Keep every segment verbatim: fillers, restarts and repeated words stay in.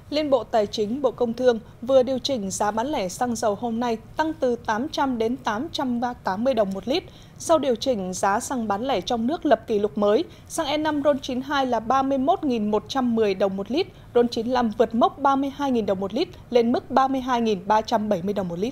Liên Bộ Tài chính, Bộ Công Thương vừa điều chỉnh giá bán lẻ xăng dầu hôm nay tăng từ tám trăm đến tám trăm tám mươi đồng một lít. Sau điều chỉnh, giá xăng bán lẻ trong nước lập kỷ lục mới, xăng E năm RON chín mươi hai là ba mươi mốt nghìn một trăm mười đồng một lít, RON chín mươi lăm vượt mốc ba mươi hai nghìn đồng một lít lên mức ba mươi hai nghìn ba trăm bảy mươi đồng một lít.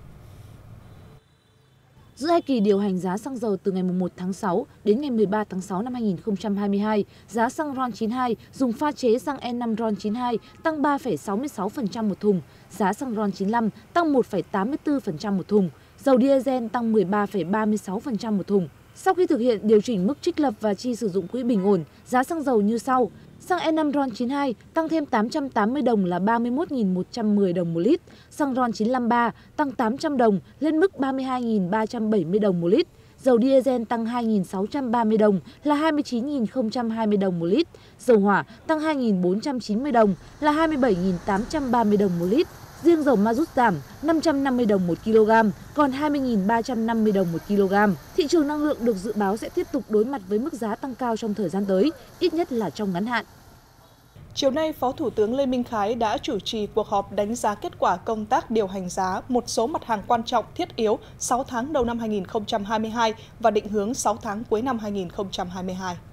Giữa hai kỳ điều hành giá xăng dầu từ ngày mùng một tháng sáu đến ngày mười ba tháng sáu năm hai nghìn không trăm hai mươi hai, giá xăng RON chín mươi hai dùng pha chế xăng E năm RON chín mươi hai tăng ba phẩy sáu mươi sáu phần trăm một thùng, giá xăng RON chín mươi lăm tăng một phẩy tám mươi tư phần trăm một thùng, dầu diesel tăng mười ba phẩy ba mươi sáu phần trăm một thùng. Sau khi thực hiện điều chỉnh mức trích lập và chi sử dụng quỹ bình ổn, giá xăng dầu như sau. Xăng E năm RON chín mươi hai tăng thêm tám trăm tám mươi đồng là ba mươi mốt nghìn một trăm mười đồng một lít, xăng RON chín mươi lăm ba tăng tám trăm đồng lên mức ba mươi hai nghìn ba trăm bảy mươi đồng một lít, dầu diesel tăng hai nghìn sáu trăm ba mươi đồng là hai mươi chín nghìn không trăm hai mươi đồng một lít, dầu hỏa tăng hai nghìn bốn trăm chín mươi đồng là hai mươi bảy nghìn tám trăm ba mươi đồng một lít. Riêng dầu ma rút giảm năm trăm năm mươi đồng một kg, còn hai mươi nghìn ba trăm năm mươi đồng một kg. Thị trường năng lượng được dự báo sẽ tiếp tục đối mặt với mức giá tăng cao trong thời gian tới, ít nhất là trong ngắn hạn. Chiều nay, Phó Thủ tướng Lê Minh Khái đã chủ trì cuộc họp đánh giá kết quả công tác điều hành giá một số mặt hàng quan trọng thiết yếu sáu tháng đầu năm hai nghìn không trăm hai mươi hai và định hướng sáu tháng cuối năm hai nghìn không trăm hai mươi hai.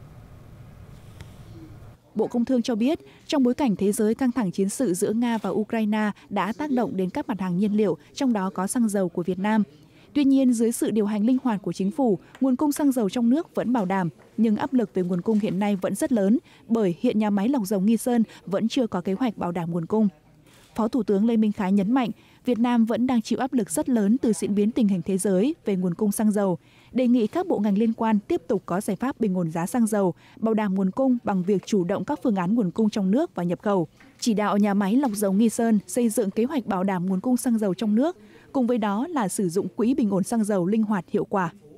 Bộ Công Thương cho biết, trong bối cảnh thế giới căng thẳng chiến sự giữa Nga và Ukraine đã tác động đến các mặt hàng nhiên liệu, trong đó có xăng dầu của Việt Nam. Tuy nhiên, dưới sự điều hành linh hoạt của chính phủ, nguồn cung xăng dầu trong nước vẫn bảo đảm, nhưng áp lực về nguồn cung hiện nay vẫn rất lớn, bởi hiện nhà máy lọc dầu Nghi Sơn vẫn chưa có kế hoạch bảo đảm nguồn cung. Phó Thủ tướng Lê Minh Khái nhấn mạnh, Việt Nam vẫn đang chịu áp lực rất lớn từ diễn biến tình hình thế giới về nguồn cung xăng dầu, đề nghị các bộ ngành liên quan tiếp tục có giải pháp bình ổn giá xăng dầu, bảo đảm nguồn cung bằng việc chủ động các phương án nguồn cung trong nước và nhập khẩu, chỉ đạo nhà máy lọc dầu Nghi Sơn xây dựng kế hoạch bảo đảm nguồn cung xăng dầu trong nước, cùng với đó là sử dụng quỹ bình ổn xăng dầu linh hoạt hiệu quả.